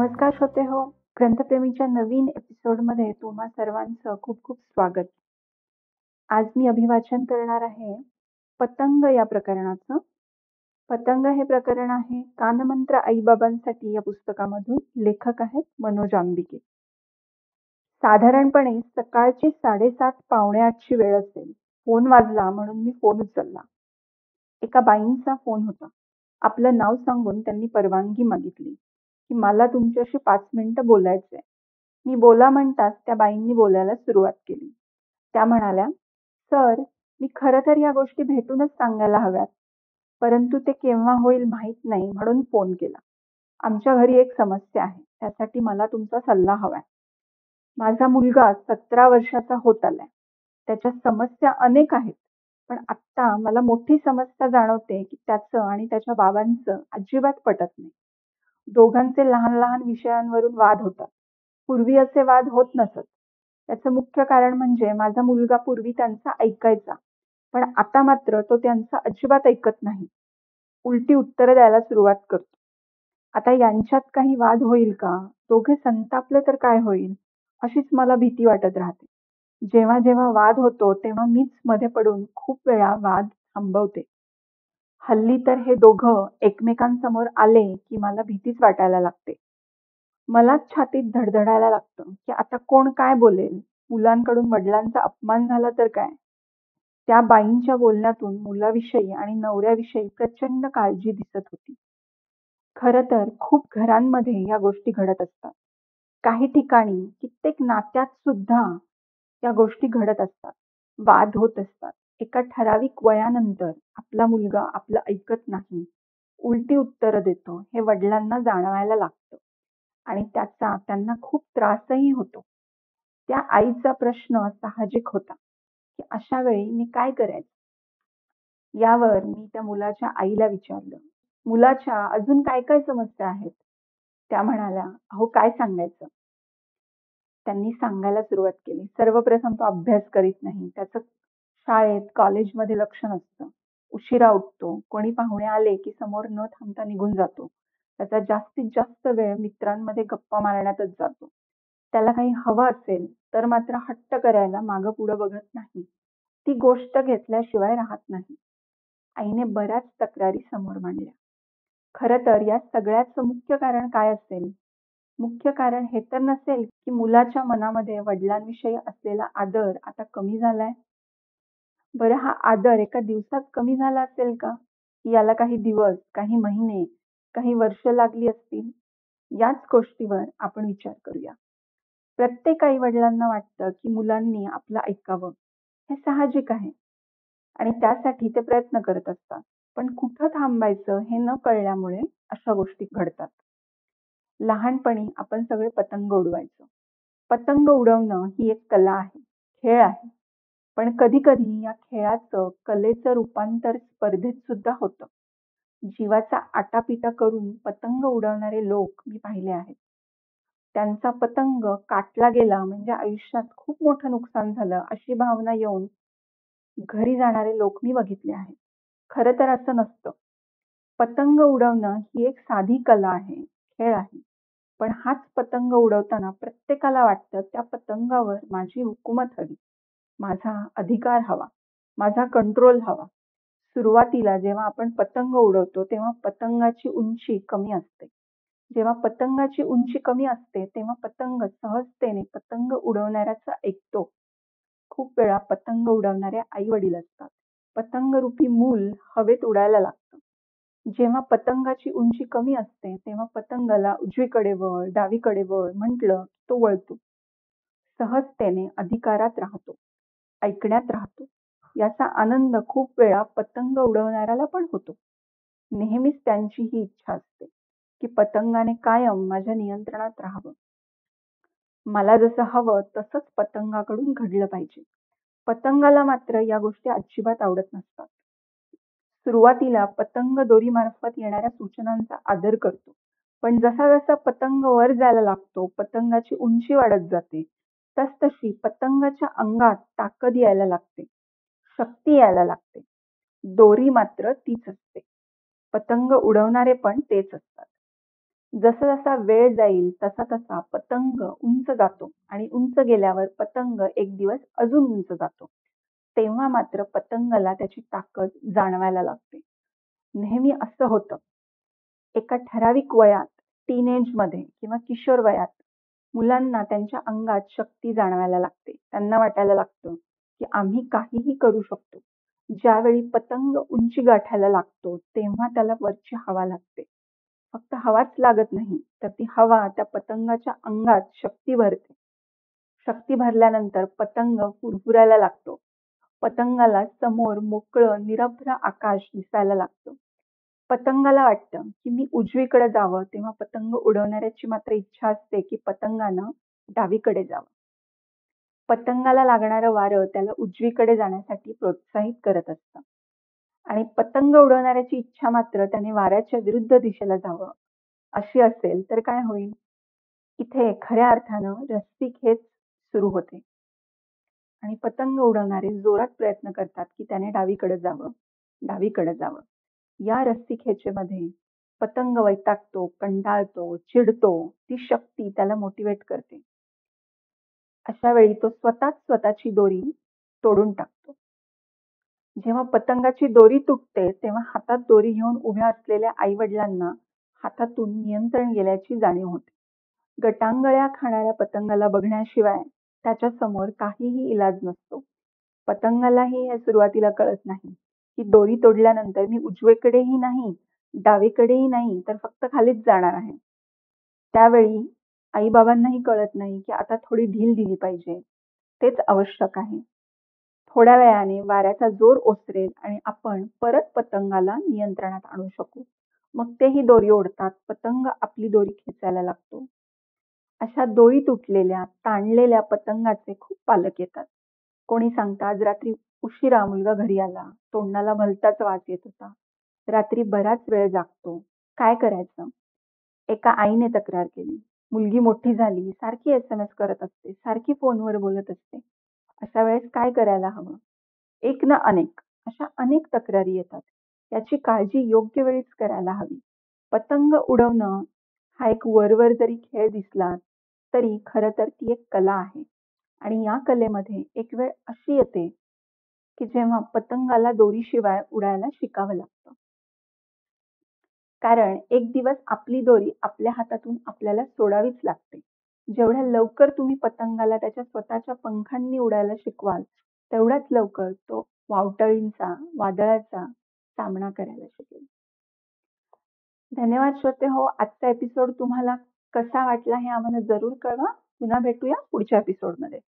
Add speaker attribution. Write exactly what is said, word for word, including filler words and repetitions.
Speaker 1: नमस्कार श्रोते हो, ग्रंथप्रेमीच्या नवीन एपिसोडमध्ये तुम्हा सर्वांचं खूप खूप स्वागत. आज मी अभिवाचन करणार आहे पतंग या प्रकरणाचं. पतंग हे प्रकरण आहे कानमंत्र आईबाबांसाठी या पुस्तकामधून. लेखक आहेत मनोज आंबिके. साधारणपणे सकाळची साडेसात पावणे आठची वेळ असेल. फोन वाजला म्हणून मी फोन उचलला. एका बाईंचा फोन होता. आपलं नाव सांगून त्यांनी परवानगी मागितली की मला तुमच्याशी पाच मिनिटं बोलायचंय. मी बोला म्हणताच त्या बाईंनी बोलायला सुरुवात केली. त्या म्हणाल्या, सर, मी खरं तर या गोष्टी भेटूनच सांगायला हव्यात, परंतु ते केव्हा होईल माहीत नाही म्हणून फोन केला. आमच्या घरी एक समस्या आहे, त्यासाठी मला तुमचा सल्ला हवाय. माझा मुलगा सतरा वर्षाचा होत आलाय. त्याच्या समस्या अनेक आहेत, पण आत्ता मला मोठी समस्या जाणवते की त्याचं आणि त्याच्या बाबांचं अजिबात पटत नाही. दोघांचे लहान लहान विषयांवरून वाद होतात. पूर्वी असे वाद होत नसत. त्याचं मुख्य कारण म्हणजे माझा मुलगा पूर्वी त्यांचा ऐकायचा, पण आता मात्र तो त्यांचा अजिबात ऐकत नाही. उलटी उत्तरं द्यायला सुरुवात करतो. आता यांच्यात काही वाद होईल का? दोघे संतापले तर काय होईल? अशीच मला भीती वाटत राहते. जेव्हा जेव्हा वाद होतो तेव्हा मीच मध्ये पडून खूप वेळा वाद थांबवते. हल्ली तर हे दोघं एकमेकांसमोर आले की मला भीतीच वाटायला लागते. मलाच छातीत धडधडायला लागतं की आता कोण काय बोलेल. मुलांकडून वडिलांचा अपमान झाला तर काय. त्या बाईंच्या बोलण्यातून मुलाविषयी आणि नवऱ्याविषयी प्रचंड काळजी दिसत होती. खरं तर खूप घरांमध्ये या गोष्टी घडत असतात. काही ठिकाणी कित्येक नात्यात सुद्धा या गोष्टी घडत असतात. वाद होत असतात. एका ठराविक वयानंतर आपला मुलगा आपलं ऐकत नाही, उलटी उत्तरं देतो, हे वडिलांना जाणवायला लागतं आणि त्याचा त्यांना खूप त्रासही होतो. त्या आईचा प्रश्न साहजिक होता की अशा वेळी मी काय करायचं. यावर मी त्या मुलाच्या आईला विचारलं, मुलाच्या अजून काय काय समस्या आहेत. त्या म्हणाल्या, अहो काय सांगायचं. त्यांनी सांगायला सुरुवात केली. सर्वप्रथम तो अभ्यास करीत नाही. त्याचं शाळेत कॉलेजमध्ये लक्ष नसतं. उशिरा उठतो. कोणी पाहुणे आले की समोर न थांबता निघून जातो. त्याचा जास्तीत जास्त वेळ मित्रांमध्ये गप्पा मारण्यातच जातो. त्याला काही हवं असेल तर मात्र हट्ट करायला मागं पुढं बघत नाही. ती गोष्ट घेतल्याशिवाय राहत नाही. आईने बऱ्याच तक्रारी समोर मांडल्या. खरं तर या सगळ्याचं मुख्य कारण काय असेल? मुख्य कारण हे तर नसेल की मुलाच्या मनामध्ये वडिलांविषयी असलेला आदर आता कमी झालाय. बरं, हा आदर एका दिवसात कमी झाला असेल का? याला काही दिवस, काही महिने, काही वर्ष लागली असतील. याच गोष्टीवर आपण विचार करूया. प्रत्येक आई वडिलांना वाटतं की मुलांनी आपलं ऐकावं. हे साहजिक आहे आणि त्यासाठी ते प्रयत्न करत असतात. पण कुठं थांबायचं हे न कळल्यामुळे अशा गोष्टी घडतात. लहानपणी आपण सगळे पतंग उडवायचो. पतंग उडवणं ही एक कला आहे, खेळ आहे. पण कधी कधी या खेळाचं कलेचं रूपांतर स्पर्धेत सुद्धा होतं. जीवाचा आटापिटा करून पतंग उडवणारे लोक मी पाहिले आहेत. त्यांचा पतंग काटला गेला म्हणजे आयुष्यात खूप मोठं नुकसान झालं अशी भावना येऊन घरी जाणारे लोक मी बघितले आहेत. खरं तर असं नसतं. पतंग उडवणं ही एक साधी कला आहे, खेळ आहे. पण हाच पतंग उडवताना प्रत्येकाला वाटतं त्या पतंगावर माझी हुकूमत हवी, माझा अधिकार हवा, माझा कंट्रोल हवा. सुरुवातीला जेव्हा आपण पतंग उडवतो तेव्हा पतंगाची उंची कमी असते. जेव्हा पतंगाची उंची कमी असते तेव्हा पतंग सहजतेने पतंग उडवणाऱ्याचं ऐकतो. खूप वेळा पतंग उडवणारे आई वडील असतात. पतंग रूपी मूल हवेत उडायला लागतं. जेव्हा पतंगाची उंची कमी असते तेव्हा पतंगाला उजवीकडे वळ, डावीकडे वळ म्हटलं तो वळतो. सहजतेने अधिकारात राहतो, ऐकण्यात राहतो. याचा आनंद खूप वेळा पतंग उडवणाऱ्याला पण होतो. नेहमीच त्यांची ही इच्छा असते की पतंगाने कायम माझ्या नियंत्रणात राहावं. मला जसं हवं तसंच पतंगाकडून घडलं पाहिजे. पतंगाला मात्र या गोष्टी अजिबात आवडत नसतात. सुरुवातीला पतंग दोरीमार्फत येणाऱ्या सूचनांचा आदर करतो. पण जसा जसा पतंग वर जायला लागतो, पतंगाची उंची वाढत जाते. तसतशी पतंगाच्या अंगात ताकद यायला लागते, शक्ती यायला लागते. दोरी मात्र तीच असते. पतंग उडवणारे पण तेच असतात. जसा-जसा वेळ जाईल तसा-तसा पतंग उंच जातो आणि उंच गेल्यावर पतंग एक दिवस अजून उंच जातो. तेव्हा मात्र पतंगाला त्याची ताकद जाणवायला लागते. नेहमी असं होतं. एका ठराविक वयात, टीनेजमध्ये किंवा किशोर वयात मुलांना त्यांच्या अंगात शक्ती जाणवायला लागते. त्यांना वाटायला लागतं, की आम्ही काहीही करू शकतो. ज्यावेळी पतंग उंची गाठायला लागतो, तेव्हा त्याला वरची हवा लागते. फक्त हवाच लागत नाही, तर ती हवा त्या पतंगाच्या अंगात शक्ती भरते. शक्ती भरल्यानंतर पतंग फुरफुरायला लागतो. पतंगाला समोर मोकळं निरभ्र आकाश दिसायला लागतं. पतंगाला वाटतं, की मी उजवीकडे जावं, तेव्हा पतंग उडवणाऱ्याची मात्र इच्छा असते, की पतंगानं डावीकडे जावं. पतंगाला लागणारं वारं त्याला उजवीकडे जाण्यासाठी प्रोत्साहित करत असतं आणि पतंग उडवणाऱ्याची इच्छा मात्र त्याने वाऱ्याच्या विरुद्ध दिशेला जावं अशी असेल तर काय होईल? इथे खऱ्या अर्थानं रस्सीखेच सुरू होते आणि पतंग उडवणारे जोरात प्रयत्न करतात, की त्याने डावीकडे जावं, डावीकडे जावं. या रस्सीखेचेमध्ये पतंग वैतागतो, कंटाळतो, चिडतो. ती शक्ती त्याला मोटिवेट करते. अशा वेळी तो स्वतःच स्वतःची दोरी तोडून टाकतो. जेव्हा पतंगाची दोरी तुटते, तेव्हा हातात दोरी घेऊन उभ्या असलेल्या आई-वडिलांना हातातून नियंत्रण गेल्याची जाणीव होते. गटांगळ्या खाणाऱ्या पतंगाला बघण्याशिवाय त्याच्यासमोर काहीही इलाज नसतो. पतंगालाही हे सुरुवातीला कळत नाही, की दोरी तोडल्यानंतर मी उजवीकडेही नाही, डावीकडेही नाही, तर फक्त खालीच जाणार आहे. त्यावेळी आई-बाबांनाही कळत नाही, की आता थोडी ढील दिली पाहिजे. तेच आवश्यक आहे. थोड्या वेळाने वाऱ्याचा जोर ओसरेल आणि आपण परत पतंगाला नियंत्रणात आणू शकू. मग तेही दोरी ओढतात. पतंग आपली दोरी खेचायला लागतो. अशा दोरी तुटलेल्या, ताणलेल्या पतंगाचे खूप पालक येतात. कोणी सांगतं आज रात्री उशिरा मुलगा घरी आला. तोंडाला भलताच वास येत होता. रात्री बराच वेळ जागतो. काय करायचं? एका आईने तक्रार केली. मुलगी मोठी झाली, सारखी एस-एम-एस करत असते, सारखी फोनवर बोलत असते. अशा वेळेस काय करायला हवं? एक ना अनेक, अशा अनेक तक्रारी येतात. याची काळजी योग्य वेळीच करायला हवी. पतंग उडवणं हा एक वरवर जरी खेळ दिसला, तरी खरं तर ती एक कला आहे. आणि या कलेमध्ये एक वेळ अशी येते, की जेव्हा पतंगाला दोरीशिवाय उडायला शिकावं लागतं. कारण एक दिवस आपली दोरी आपल्या हातातून आपल्याला सोडावीच लागते. जेवढ्या लवकर तुम्ही पतंगाला त्याच्या स्वतःच्या पंखांनी उडायला शिकवाल, तेवढ्याच लवकर तो वावटळींचा, वादळाचा सामना करायला शिकेल. धन्यवाद श्रोतेहो. आजचा एपिसोड तुम्हाला कसा वाटला हे आम्हाला जरूर कळवा. पुन्हा भेटूया पुढच्या एपिसोडमध्ये.